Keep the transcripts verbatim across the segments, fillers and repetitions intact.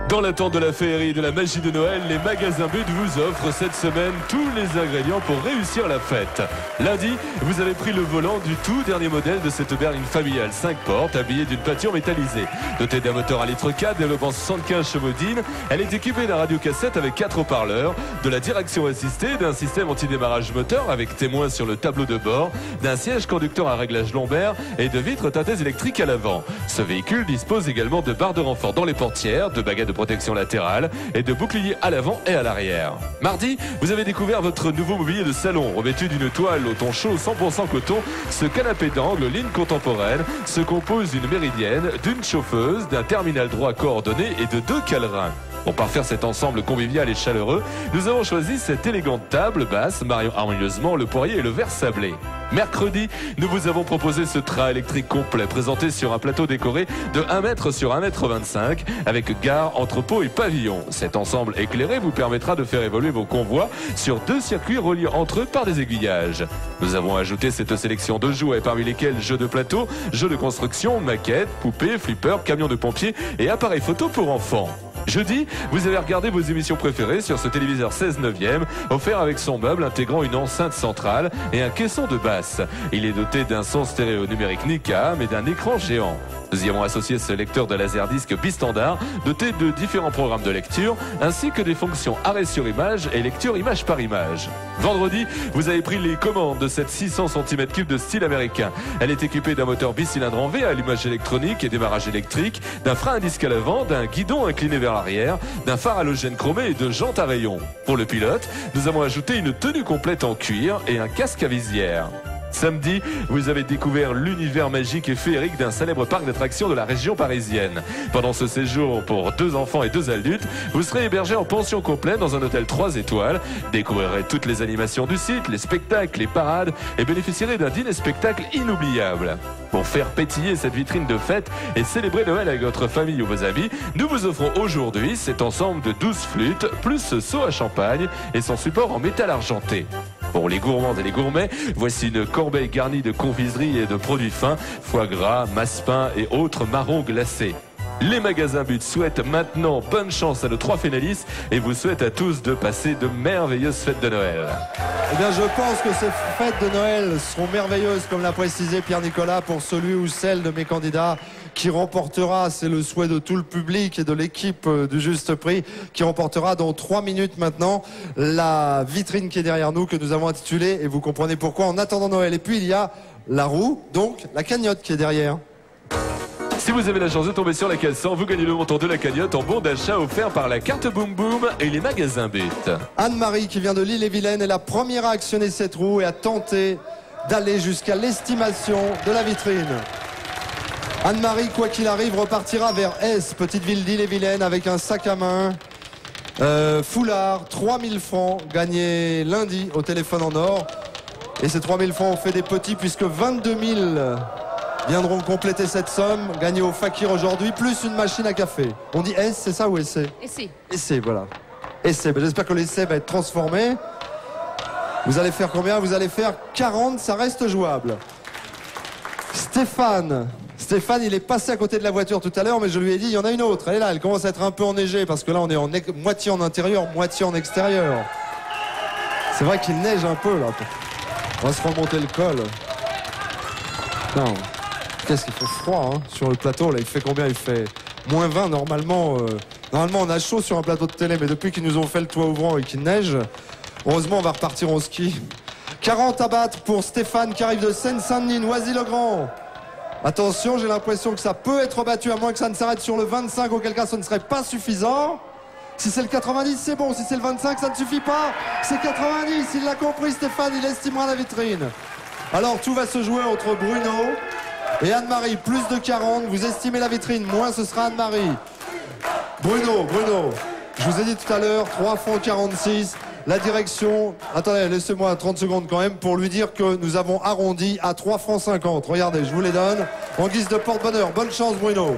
Dans l'attente de la féerie et de la magie de Noël, les magasins But vous offrent cette semaine tous les ingrédients pour réussir la fête. Lundi, vous avez pris le volant du tout dernier modèle de cette berline familiale cinq portes habillée d'une peinture métallisée. Dotée d'un moteur à litre quatre développant soixante-quinze chevaux d'In, elle est équipée d'un radiocassette avec quatre haut-parleurs, de la direction assistée, d'un système anti-démarrage moteur avec témoin sur le tableau de bord, d'un siège conducteur à réglage lombaire et de vitres teintées électriques à l'avant. Ce véhicule dispose également de barres de renfort dans les portières, de baguettes de protection latérale et de boucliers à l'avant et à l'arrière. Mardi, vous avez découvert votre nouveau mobilier de salon. Revêtu d'une toile au ton chaud cent pour cent coton, ce canapé d'angle ligne contemporaine se compose d'une méridienne, d'une chauffeuse, d'un terminal droit coordonné et de deux câlerins. Pour parfaire cet ensemble convivial et chaleureux, nous avons choisi cette élégante table basse mariant harmonieusement le poirier et le verre sablé. Mercredi, nous vous avons proposé ce train électrique complet présenté sur un plateau décoré de un mètre sur un mètre vingt-cinq avec gare, entrepôt et pavillon. Cet ensemble éclairé vous permettra de faire évoluer vos convois sur deux circuits reliés entre eux par des aiguillages. Nous avons ajouté cette sélection de jouets parmi lesquels jeux de plateau, jeux de construction, maquettes, poupées, flippers, camions de pompiers et appareils photo pour enfants. Jeudi, vous avez regardé vos émissions préférées sur ce téléviseur seize neuvième, offert avec son meuble intégrant une enceinte centrale et un caisson de basse. Il est doté d'un son stéréo numérique Nicam et d'un écran géant. Nous y avons associé ce lecteur de laserdisc bistandard doté de différents programmes de lecture ainsi que des fonctions arrêt sur image et lecture image par image. Vendredi, vous avez pris les commandes de cette six cents centimètres cubes de style américain. Elle est équipée d'un moteur bicylindre en V à allumage électronique et démarrage électrique, d'un frein à disque à l'avant, d'un guidon incliné vers l'arrière, d'un phare halogène chromé et de jantes à rayons. Pour le pilote, nous avons ajouté une tenue complète en cuir et un casque à visière. Samedi, vous avez découvert l'univers magique et féerique d'un célèbre parc d'attractions de la région parisienne. Pendant ce séjour pour deux enfants et deux adultes, vous serez hébergé en pension complète dans un hôtel trois étoiles, découvrirez toutes les animations du site, les spectacles, les parades et bénéficierez d'un dîner-spectacle inoubliable. Pour faire pétiller cette vitrine de fête et célébrer Noël avec votre famille ou vos amis, nous vous offrons aujourd'hui cet ensemble de douze flûtes, plus ce seau à champagne et son support en métal argenté. Pour les gourmands et les gourmets, voici une corbeille garnie de confiseries et de produits fins, foie gras, massepain et autres marrons glacés. Les magasins But souhaitent maintenant bonne chance à nos trois finalistes et vous souhaitent à tous de passer de merveilleuses fêtes de Noël. Eh bien, je pense que ces fêtes de Noël seront merveilleuses, comme l'a précisé Pierre-Nicolas, pour celui ou celle de mes candidats qui remportera, c'est le souhait de tout le public et de l'équipe du Juste Prix, qui remportera dans trois minutes maintenant la vitrine qui est derrière nous, que nous avons intitulée, et vous comprenez pourquoi, En attendant Noël. Et puis il y a la roue, donc la cagnotte qui est derrière. Si vous avez la chance de tomber sur la case cent, vous gagnez le montant de la cagnotte en bon d'achat offert par la carte Boum Boum et les magasins But. Anne-Marie, qui vient de l'Île-et-Vilaine, est la première à actionner cette roue et à tenter d'aller jusqu'à l'estimation de la vitrine. Anne-Marie, quoi qu'il arrive, repartira vers S, petite ville d'Île-et-Vilaine, avec un sac à main, euh, foulard, trois mille francs gagnés lundi au téléphone en or. Et ces trois mille francs ont fait des petits, puisque vingt-deux mille viendront compléter cette somme, gagnée au Fakir aujourd'hui, plus une machine à café. On dit S, c'est ça, ou essai? Essai. Essai, voilà. Essai. Ben, j'espère que l'essai va être transformé. Vous allez faire combien? Vous allez faire quarante, ça reste jouable. Stéphane. Stéphane, il est passé à côté de la voiture tout à l'heure, mais je lui ai dit, il y en a une autre. Elle est là, elle commence à être un peu enneigée, parce que là, on est en moitié en intérieur, moitié en extérieur. C'est vrai qu'il neige un peu, là. On va se remonter le col. Non. Qu'est-ce qu'il fait froid, hein, sur le plateau, là. Il fait combien? Il fait moins vingt, normalement. Euh... Normalement, on a chaud sur un plateau de télé, mais depuis qu'ils nous ont fait le toit ouvrant et qu'il neige, heureusement, on va repartir au ski. quarante à battre pour Stéphane, qui arrive de Seine-Saint-Denis, Noisy-le-Grand. Attention, j'ai l'impression que ça peut être battu, à moins que ça ne s'arrête sur le vingt-cinq, auquel cas ce ne serait pas suffisant. Si c'est le quatre-vingt-dix, c'est bon. Si c'est le vingt-cinq, ça ne suffit pas. C'est quatre-vingt-dix, il l'a compris, Stéphane, il estimera la vitrine. Alors, tout va se jouer entre Bruno et Anne-Marie. Plus de quarante, vous estimez la vitrine, moins ce sera Anne-Marie. Bruno, Bruno, je vous ai dit tout à l'heure, trois francs quarante-six. La direction, attendez, laissez-moi trente secondes quand même pour lui dire que nous avons arrondi à trois francs cinquante. Regardez, je vous les donne en guise de porte-bonheur. Bonne chance, Bruno.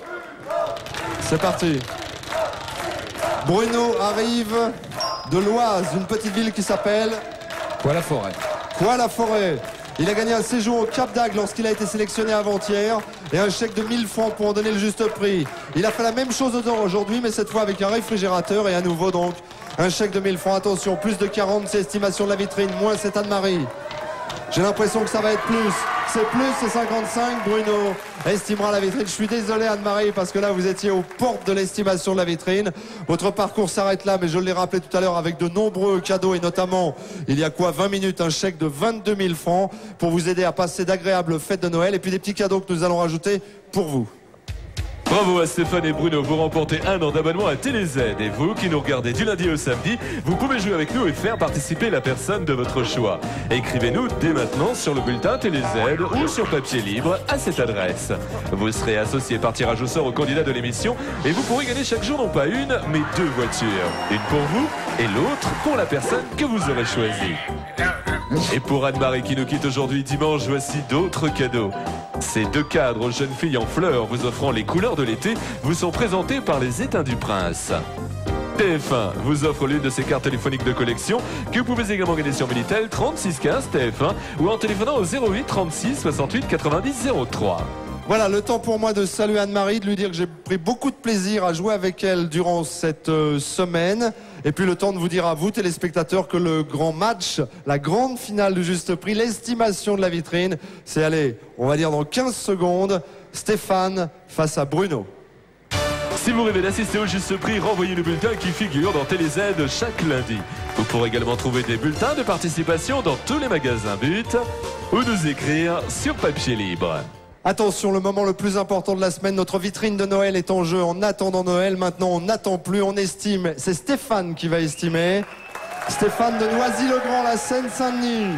C'est parti. Bruno arrive de l'Oise, une petite ville qui s'appelle Quoi la forêt. Quoi la forêt. Il a gagné un séjour au Cap d'Agde lorsqu'il a été sélectionné avant-hier et un chèque de mille francs pour en donner le juste prix. Il a fait la même chose aujourd'hui, mais cette fois avec un réfrigérateur et à nouveau donc un chèque de mille francs. Attention, plus de quarante, c'est l'estimation de la vitrine, moins c'est Anne-Marie. J'ai l'impression que ça va être plus. C'est plus, c'est cinquante-cinq. Bruno estimera la vitrine. Je suis désolé Anne-Marie parce que là vous étiez aux portes de l'estimation de la vitrine. Votre parcours s'arrête là, mais je l'ai rappelé tout à l'heure avec de nombreux cadeaux et notamment, il y a quoi, vingt minutes, un chèque de vingt-deux mille francs pour vous aider à passer d'agréables fêtes de Noël et puis des petits cadeaux que nous allons rajouter pour vous. Bravo à Stéphane et Bruno, vous remportez un an d'abonnement à TéléZ. Et vous qui nous regardez du lundi au samedi, vous pouvez jouer avec nous et faire participer la personne de votre choix. Écrivez-nous dès maintenant sur le bulletin TéléZ ou sur papier libre à cette adresse. Vous serez associé par tirage au sort aux candidats de l'émission et vous pourrez gagner chaque jour non pas une, mais deux voitures. Une pour vous et l'autre pour la personne que vous aurez choisie. Et pour Anne-Marie qui nous quitte aujourd'hui dimanche, voici d'autres cadeaux. Ces deux cadres aux jeunes filles en fleurs vous offrant les couleurs de l'été vous sont présentés par les Éteints du Prince. T F un vous offre l'une de ces cartes téléphoniques de collection que vous pouvez également gagner sur Minitel trente-six quinze T F un ou en téléphonant au zéro huit trente-six soixante-huit quatre-vingt-dix zéro trois. Voilà, le temps pour moi de saluer Anne-Marie, de lui dire que j'ai pris beaucoup de plaisir à jouer avec elle durant cette euh, semaine. Et puis le temps de vous dire à vous, téléspectateurs, que le grand match, la grande finale du Juste Prix, l'estimation de la vitrine, c'est, allez, on va dire dans quinze secondes, Stéphane face à Bruno. Si vous rêvez d'assister au Juste Prix, renvoyez le bulletin qui figure dans TéléZ chaque lundi. Vous pourrez également trouver des bulletins de participation dans tous les magasins But ou nous écrire sur papier libre. Attention, le moment le plus important de la semaine, notre vitrine de Noël est en jeu en attendant Noël. Maintenant, on n'attend plus, on estime. C'est Stéphane qui va estimer. Stéphane de Noisy-le-Grand, la Seine-Saint-Denis.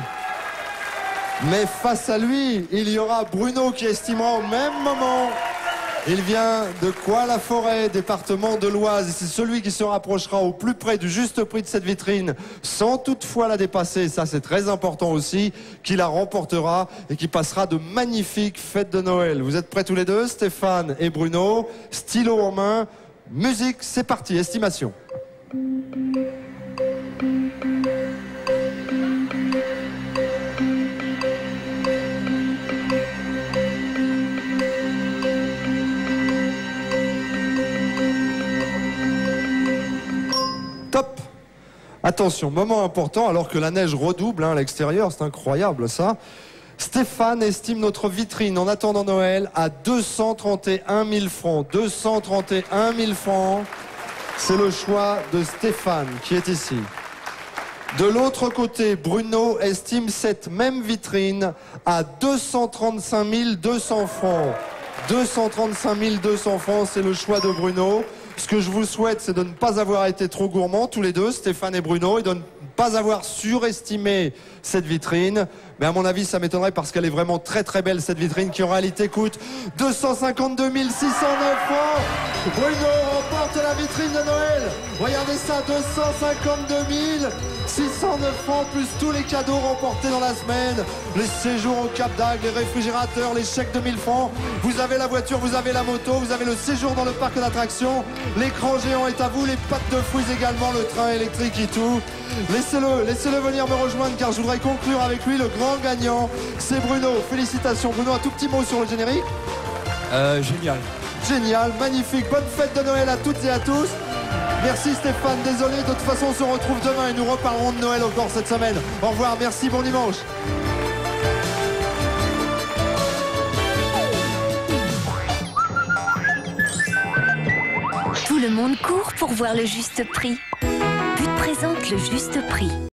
Mais face à lui, il y aura Bruno qui estimera au même moment. Il vient de Coix-la-Forêt, département de l'Oise. Et c'est celui qui se rapprochera au plus près du juste prix de cette vitrine, sans toutefois la dépasser, ça c'est très important aussi, qui la remportera et qui passera de magnifiques fêtes de Noël. Vous êtes prêts tous les deux, Stéphane et Bruno? Stylo en main, musique, c'est parti, estimation. Top. Attention, moment important alors que la neige redouble hein, à l'extérieur, c'est incroyable ça. Stéphane estime notre vitrine en attendant Noël à deux cent trente et un mille francs. deux cent trente et un mille francs, c'est le choix de Stéphane qui est ici. De l'autre côté, Bruno estime cette même vitrine à deux cent trente-cinq mille deux cents francs. deux cent trente-cinq mille deux cents francs, c'est le choix de Bruno. Ce que je vous souhaite, c'est de ne pas avoir été trop gourmands, tous les deux, Stéphane et Bruno, et de ne pas avoir surestimé cette vitrine. Mais à mon avis, ça m'étonnerait parce qu'elle est vraiment très très belle, cette vitrine, qui en réalité coûte deux cent cinquante-deux mille six cent neuf francs. Bruno remporte la vitrine de Noël. Regardez ça, deux cent cinquante-deux mille six cent neuf francs, plus tous les cadeaux remportés dans la semaine. Les séjours au Cap d'Agde, les réfrigérateurs, les chèques de mille francs. Vous avez la voiture, vous avez la moto, vous avez le séjour dans le parc d'attractions. L'écran géant est à vous, les pâtes de fruits également, le train électrique et tout. Laissez-le, laissez-le venir me rejoindre car je voudrais conclure avec lui. Le grand gagnant, c'est Bruno. Félicitations Bruno, un tout petit mot sur le générique. Euh, génial. Génial, magnifique, bonne fête de Noël à toutes et à tous. Merci Stéphane, désolé, de toute façon on se retrouve demain et nous reparlerons de Noël encore cette semaine. Au revoir, merci, bon dimanche. Tout le monde court pour voir le juste prix. But présente le juste prix.